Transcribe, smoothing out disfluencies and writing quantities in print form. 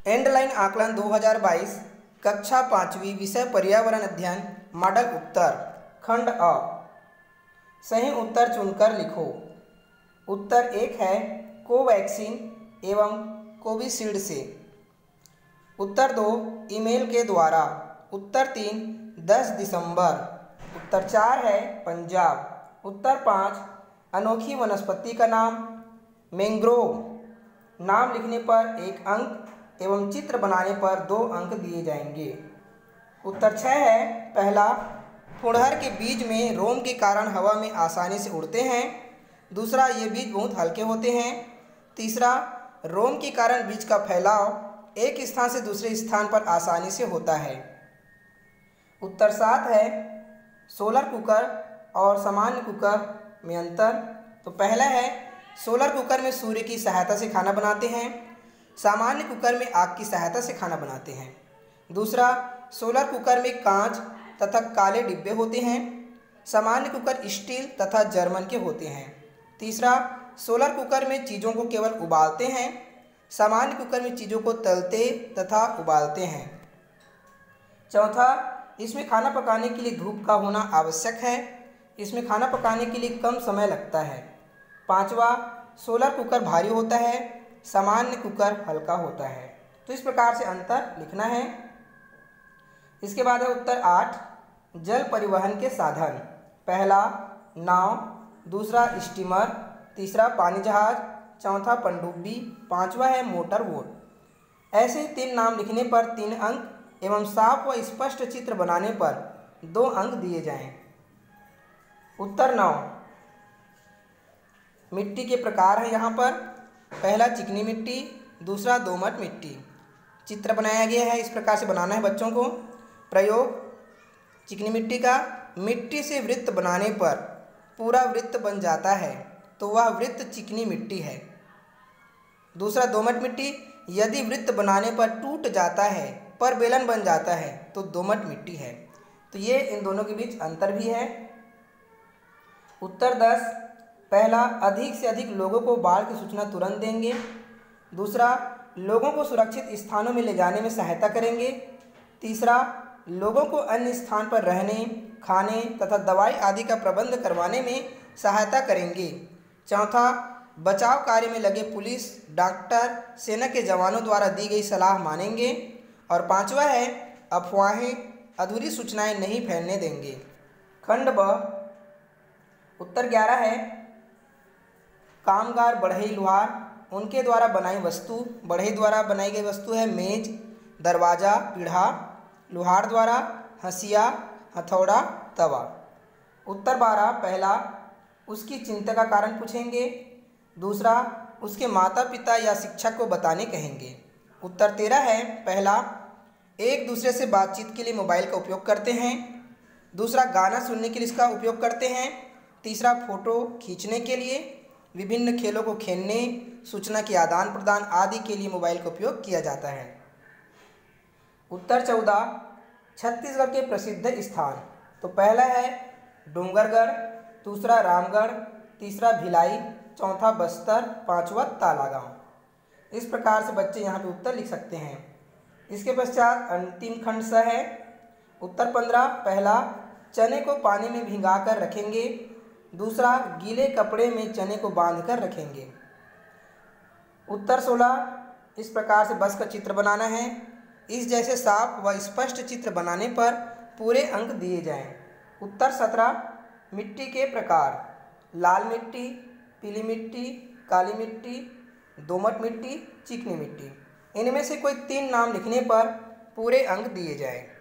Underline आकलन 2022 कक्षा 5वीं विषय पर्यावरण अध्ययन मॉडल उत्तर खंड अ। सही उत्तर चुनकर लिखो। उत्तर 1 है कोवैक्सीन एवं कोविशील्ड से। उत्तर 2 ईमेल के द्वारा। उत्तर 3 10 दिसंबर। उत्तर 4 है पंजाब। उत्तर 5 अनोखी वनस्पति का नाम मैंग्रोव। नाम लिखने पर 1 अंक एवं चित्र बनाने पर 2 अंक दिए जाएंगे। उत्तर 6 है पहला फुड़हर के बीज में रोम के कारण हवा में आसानी से उड़ते हैं। दूसरा ये बीज बहुत हल्के होते हैं। तीसरा रोम के कारण बीज का फैलाव एक स्थान से दूसरे स्थान पर आसानी से होता है। उत्तर 7 है सोलर कुकर और सामान्य कुकर में अंतर। तो पहला है सोलर कुकर में सूर्य की सहायता से खाना बनाते हैं, सामान्य कुकर में आग की सहायता से खाना बनाते हैं। दूसरा सोलर कुकर में कांच तथा काले डिब्बे होते हैं, सामान्य कुकर स्टील तथा जर्मन के होते हैं। तीसरा सोलर कुकर में चीज़ों को केवल उबालते हैं, सामान्य कुकर में चीज़ों को तलते तथा उबालते हैं। चौथा इसमें खाना पकाने के लिए धूप का होना आवश्यक है, इसमें खाना पकाने के लिए कम समय लगता है। पांचवा सोलर कुकर भारी होता है, सामान्य कुकर हल्का होता है। तो इस प्रकार से अंतर लिखना है। इसके बाद है उत्तर 8 जल परिवहन के साधन। पहला नाव, दूसरा स्टीमर, तीसरा पानी जहाज, चौथा पनडुब्बी, पांचवा है मोटर बोट। ऐसे 3 नाम लिखने पर 3 अंक एवं साफ व स्पष्ट चित्र बनाने पर 2 अंक दिए जाएं। उत्तर 9 मिट्टी के प्रकार है यहाँ पर। पहला चिकनी मिट्टी, दूसरा दोमट मिट्टी। चित्र बनाया गया है, इस प्रकार से बनाना है बच्चों को। प्रयोग चिकनी मिट्टी का, मिट्टी से वृत्त बनाने पर पूरा वृत्त बन जाता है तो वह वृत्त चिकनी मिट्टी है। दूसरा दोमट मिट्टी, यदि वृत्त बनाने पर टूट जाता है पर बेलन बन जाता है तो दोमट मिट्टी है। तो ये इन दोनों के बीच अंतर भी है। उत्तर 10 पहला अधिक से अधिक लोगों को बाढ़ की सूचना तुरंत देंगे। दूसरा लोगों को सुरक्षित स्थानों में ले जाने में सहायता करेंगे। तीसरा लोगों को अन्य स्थान पर रहने, खाने तथा दवाई आदि का प्रबंध करवाने में सहायता करेंगे। चौथा बचाव कार्य में लगे पुलिस, डॉक्टर, सेना के जवानों द्वारा दी गई सलाह मानेंगे। और पांचवा है अफवाहें, अधूरी सूचनाएं नहीं फैलने देंगे। खंड ब उत्तर 11 है कामगार बढ़ई लुहार, उनके द्वारा बनाई वस्तु। बढ़ई द्वारा बनाई गई वस्तु है मेज, दरवाजा, पीढ़ा। लुहार द्वारा हंसिया, हथौड़ा, तवा। उत्तर 12 पहला उसकी चिंता का कारण पूछेंगे। दूसरा उसके माता पिता या शिक्षक को बताने कहेंगे। उत्तर 13 है पहला एक दूसरे से बातचीत के लिए मोबाइल का उपयोग करते हैं। दूसरा गाना सुनने के लिए इसका उपयोग करते हैं। तीसरा फोटो खींचने के लिए, विभिन्न खेलों को खेलने, सूचना के आदान प्रदान आदि के लिए मोबाइल का उपयोग किया जाता है। उत्तर 14 छत्तीसगढ़ के प्रसिद्ध स्थान। तो पहला है डोंगरगढ़, दूसरा रामगढ़, तीसरा भिलाई, चौथा बस्तर, पांचवा तालागांव। इस प्रकार से बच्चे यहाँ पे उत्तर लिख सकते हैं। इसके पश्चात अंतिम खंड स है। उत्तर 15 पहला चने को पानी में भिगाकर रखेंगे। दूसरा गीले कपड़े में चने को बांधकर रखेंगे। उत्तर 16 इस प्रकार से बस का चित्र बनाना है। इस जैसे साफ व स्पष्ट चित्र बनाने पर पूरे अंक दिए जाएं। उत्तर 17 मिट्टी के प्रकार, लाल मिट्टी, पीली मिट्टी, काली मिट्टी, दोमट मिट्टी, चिकनी मिट्टी। इनमें से कोई 3 नाम लिखने पर पूरे अंक दिए जाएं।